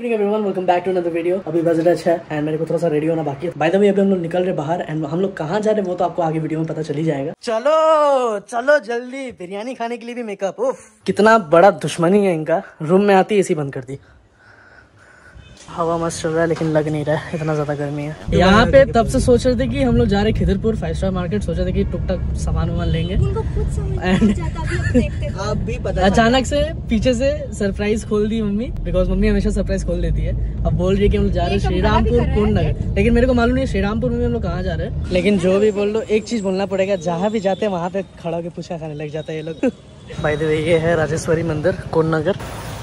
Evening everyone, welcome back to another video. अभी बज रहा है एंड मेरे को थोड़ा सा रेडी होना बाकी है। बाय द वे अभी हम लोग निकल रहे बाहर एंड हम लोग कहाँ जा रहे हैं वो तो आपको आगे वीडियो में पता चल ही जाएगा। चलो चलो जल्दी, बिरयानी खाने के लिए भी मेकअप। उफ, कितना बड़ा दुश्मनी है इनका। रूम में आती एसी बंद कर दी। हवा मस्त चल रहा है लेकिन लग नहीं रहा है, इतना ज्यादा गर्मी है यहाँ पे। तब से सोच रहे थे कि हम लोग जा रहे खिदरपुर 5 स्टार मार्केट, सोच रहे थे कि टुक टक सामान वामान लेंगे। आप भी पता अचानक से पीछे से सरप्राइज खोल दी मम्मी, बिकॉज मम्मी हमेशा सरप्राइज खोल देती है। अब बोल रही है कि हम लोग जा रहे हैं श्रीरामपुर कोण नगर, लेकिन मेरे को मालूम नहीं है श्रीरामपुर में हम लोग कहाँ जा रहे हैं। लेकिन जो भी बोल लो, एक चीज बोलना पड़ेगा, जहाँ भी जाते हैं वहाँ पे खड़ा होकर पूछा खाने लग जाता है ये लोग। बाय द वे ये है राजेश्वरी मंदिर कोण नगर।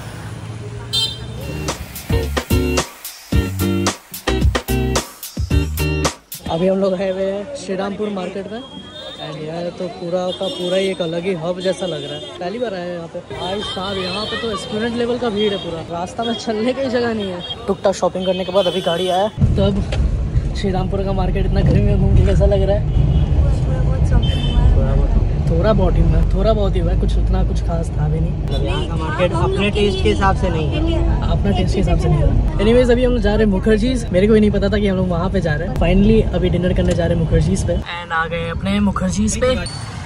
अभी हम लोग आए हुए हैं श्रीरामपुर मार्केट में एंड यार तो पूरा का पूरा ही एक अलग ही हब जैसा लग रहा है। पहली बार आए हैं यहाँ पे। भाई साहब यहाँ पे तो स्टूडेंट लेवल का भीड़ है पूरा, रास्ता में चलने की जगह नहीं है। टुक टाक शॉपिंग करने के बाद अभी गाड़ी आया, तो अब श्रीरामपुर का मार्केट इतना गर्मी में घूम के कैसा लग रहा है? थोड़ा बहुत ही हुआ है, कुछ उतना कुछ खास था भी नहीं। यहाँ का मार्केट अपने टेस्ट के हिसाब से नहीं है, अपना टेस्ट के हिसाब से नहीं है। एनीवेज अभी हम लोग जा रहे हैं मुखर्जीज। मेरे को भी नहीं पता था कि हम लोग वहाँ पे जा रहे हैं। फाइनली अभी डिनर करने जा रहे हैं मुखर्जीज पे एंड आ गए अपने मुखर्जीज पे।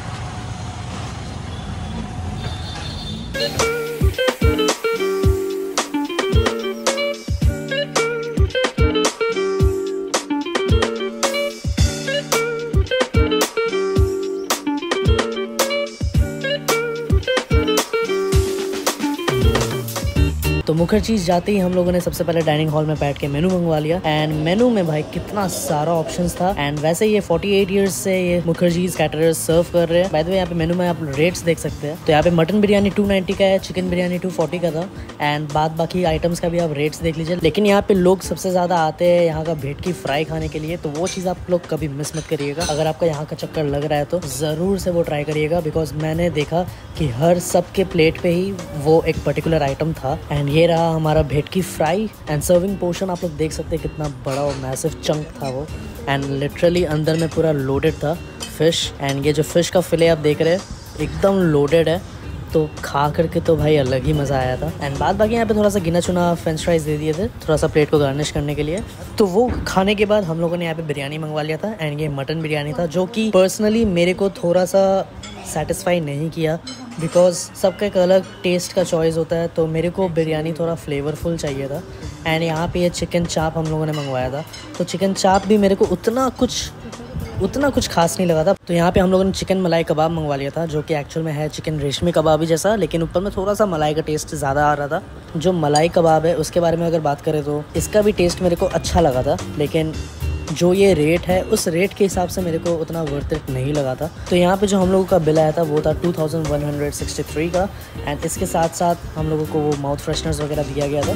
तो मुखर्जीज जाते ही हम लोगों ने सबसे पहले डाइनिंग हॉल में बैठ के मेनू मंगवा लिया एंड मेनू में भाई कितना सारा ऑप्शंस था। एंड वैसे ये 48 इयर्स से ये मुखर्जीज कैटरर्स सर्व कर रहे हैं। बाय द वे यहाँ पे मेनू में आप रेट्स देख सकते हैं। तो यहाँ पे मटन बिरयानी 290 का है, चिकन बिरयानी 240 का था एंड बाद बाकी आइटम्स का भी आप रेट्स देख लीजिए। लेकिन यहाँ पे लोग सबसे ज्यादा आते हैं यहाँ का भेटकी फ्राई खाने के लिए, तो वो चीज आप लोग कभी मिस मत करिएगा। अगर आपका यहाँ का चक्कर लग रहा है तो जरूर से वो ट्राई करिएगा, बिकॉज मैंने देखा कि हर सबके प्लेट पे ही वो एक पर्टिकुलर आइटम था। एंड ये रहा हमारा भेटकी फ्राई एंड सर्विंग पोर्शन। आप लोग देख सकते हैं कितना बड़ा और मैसिव चंक था वो एंड लिटरली अंदर में पूरा लोडेड था फिश। एंड ये जो फिश का फिले आप देख रहे हैं एकदम लोडेड है, तो खा करके तो भाई अलग ही मज़ा आया था। एंड बाद बाकी यहाँ पे थोड़ा सा गिना चुना फ्रेंच फ्राइज दे दिए थे थोड़ा सा प्लेट को गार्निश करने के लिए। तो वो खाने के बाद हम लोगों ने यहाँ पे बिरयानी मंगवा लिया था एंड ये मटन बिरयानी था, जो कि पर्सनली मेरे को थोड़ा सा सेटिस्फाई नहीं किया, बिकॉज सबका एक अलग टेस्ट का चॉइस होता है। तो मेरे को बिरयानी थोड़ा फ्लेवरफुल चाहिए था। एंड यहाँ पे ये चिकन चाप हम लोगों ने मंगवाया था, तो चिकन चाप भी मेरे को उतना कुछ खास नहीं लगा था। तो यहाँ पे हम लोगों ने चिकन मलाई कबाब मंगवा लिया था, जो कि एक्चुअल में है चिकन रेशमी कबाब ही जैसा, लेकिन ऊपर में थोड़ा सा मलाई का टेस्ट ज़्यादा आ रहा था। जो मलाई कबाब है उसके बारे में अगर बात करें तो इसका भी टेस्ट मेरे को अच्छा लगा था, लेकिन जो ये रेट है उस रेट के हिसाब से मेरे को उतना वर्थ इट नहीं लगा था। तो यहाँ पे जो हम लोगों का बिल आया था वो था 2163 का एंड इसके साथ साथ हम लोगों को वो माउथ फ्रेशनर्स वगैरह दिया गया था।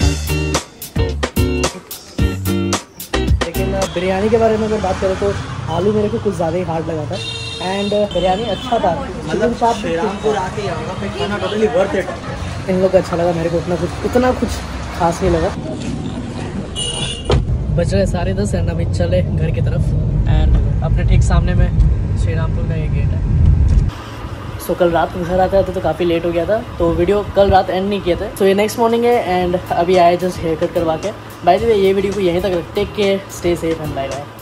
लेकिन बिरयानी के बारे में अगर बात करें तो आलू मेरे को कुछ ज़्यादा ही हार्ड लगा था एंड बिरयानी अच्छा था। मतलब श्रीरामपुर आके यहाँ पे खाना टोटली वर्थ इट। इन लोग को अच्छा लगा, मेरे को उतना कुछ खास नहीं लगा। बज रहे 10:30 एंड अभी चले घर की तरफ एंड अपने ठीक सामने में श्रीरामपुर का ये गेट है। सो कल रात में घर आता था तो काफ़ी लेट हो गया था, तो वीडियो कल रात एंड नहीं किए थे। सो ये नेक्स्ट मॉर्निंग है एंड अभी आए जस्ट हेयर कट करवा के। बाय द वे ये वीडियो को यहीं तक take care, stay safe and bye bye.